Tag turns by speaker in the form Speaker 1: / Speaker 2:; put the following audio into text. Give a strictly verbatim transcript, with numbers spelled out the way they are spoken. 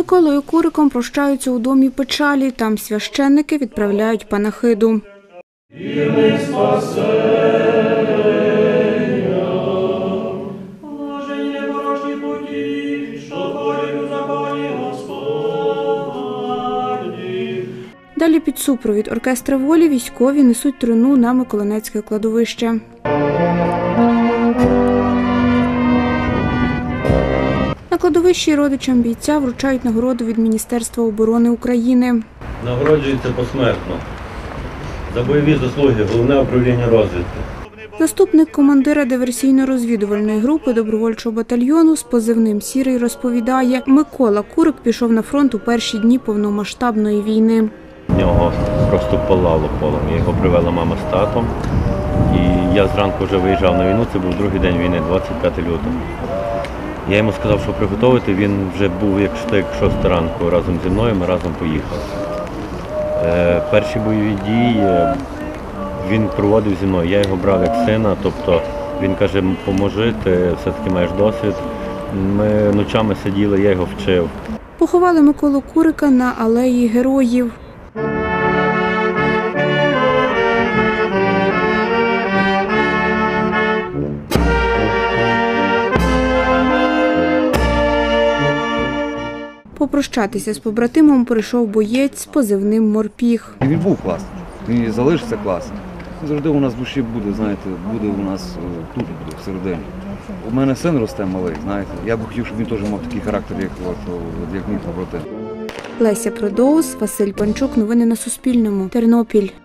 Speaker 1: Миколою Куриком прощаються у домі печалі. Там священники відправляють панахиду. Далі під супровід оркестра волі військові несуть труну на Миколинецьке кладовище. На кладовищі родичам бійця вручають нагороду від Міністерства оборони України.
Speaker 2: Нагороджується посмертно за бойові заслуги Головне управління розвідки.
Speaker 1: Заступник командира диверсійно-розвідувальної групи добровольчого батальйону з позивним «Сірий» розповідає, Микола Курик пішов на фронт у перші дні повномасштабної війни.
Speaker 2: В нього просто палало полум'я. Його привела мама з татом. І я зранку вже виїжджав на війну, це був другий день війни, двадцять п'яте лютого. Я йому сказав, що приготувати, він вже був як штик шоста ранку разом зі мною, ми разом поїхали. Е, перші бойові дії він проводив зі мною, я його брав як сина, тобто він каже, поможи, ти все-таки маєш досвід. Ми ночами сиділи, я його вчив.
Speaker 1: Поховали Миколу Курика на алеї Героїв. Попрощатися з побратимом прийшов боєць з позивним «Морпіг».
Speaker 3: Він був класний, він і залишиться класним. Завжди у нас в душі буде, знаєте, буде у нас тут, буде всередині. У мене син росте малий, знаєте. Я б хотів, щоб він теж мав такий характер, як, як мій побратим.
Speaker 1: Леся Продоус, Василь Панчук. Новини на Суспільному. Тернопіль.